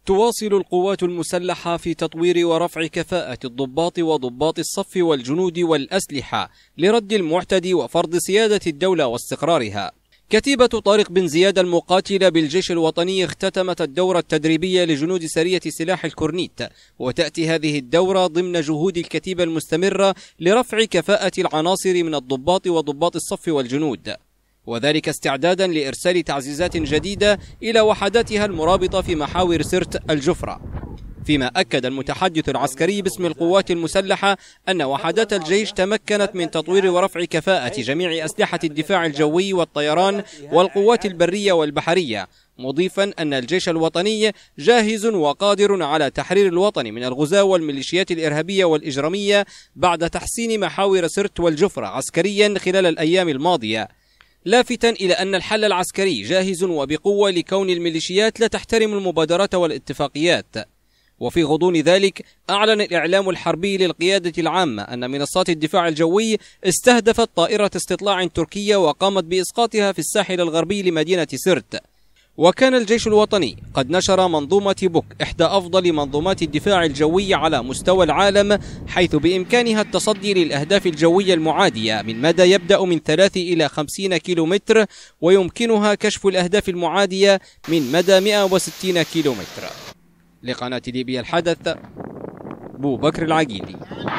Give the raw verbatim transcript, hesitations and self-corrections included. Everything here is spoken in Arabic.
تواصل القوات المسلحة في تطوير ورفع كفاءة الضباط وضباط الصف والجنود والأسلحة لرد المعتدي وفرض سيادة الدولة واستقرارها. كتيبة طارق بن زياد المقاتلة بالجيش الوطني اختتمت الدورة التدريبية لجنود سرية سلاح الكورنيت، وتأتي هذه الدورة ضمن جهود الكتيبة المستمرة لرفع كفاءة العناصر من الضباط وضباط الصف والجنود، وذلك استعدادا لإرسال تعزيزات جديدة إلى وحداتها المرابطة في محاور سرت الجفرة. فيما أكد المتحدث العسكري باسم القوات المسلحة أن وحدات الجيش تمكنت من تطوير ورفع كفاءة جميع أسلحة الدفاع الجوي والطيران والقوات البرية والبحرية، مضيفا أن الجيش الوطني جاهز وقادر على تحرير الوطن من الغزاة والميليشيات الإرهابية والإجرامية بعد تحسين محاور سرت والجفرة عسكريا خلال الأيام الماضية، لافتا إلى أن الحل العسكري جاهز وبقوة لكون الميليشيات لا تحترم المبادرات والاتفاقيات. وفي غضون ذلك أعلن الإعلام الحربي للقيادة العامة أن منصات الدفاع الجوي استهدفت طائرة استطلاع تركية وقامت بإسقاطها في الساحل الغربي لمدينة سرت. وكان الجيش الوطني قد نشر منظومة بوك إحدى أفضل منظومات الدفاع الجوي على مستوى العالم، حيث بإمكانها التصدي للأهداف الجوية المعادية من مدى يبدأ من ثلاثة إلى خمسين كيلومتر، ويمكنها كشف الأهداف المعادية من مدى مئة وستين كيلومتر. لقناة ليبيا الحدث، بو بكر العقيلي.